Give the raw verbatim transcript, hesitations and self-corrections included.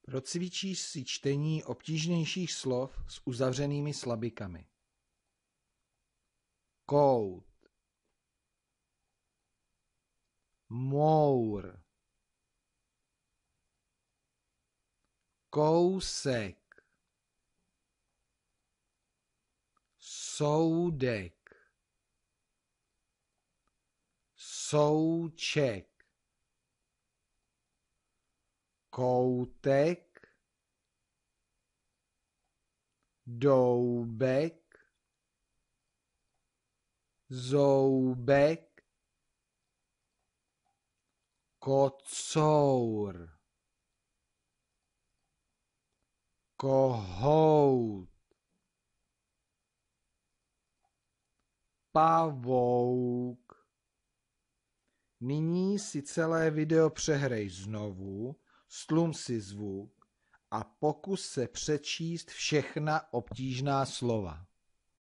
Procvičíš si čtení obtížnějších slov s uzavřenými slabikami. Kout, mour, kousek, soudek, souček, koutek, doubek, zoubek, kocour, kohout, pavouk. Nyní si celé video přehrej znovu, stlum si zvuk a pokus se přečíst všechna obtížná slova.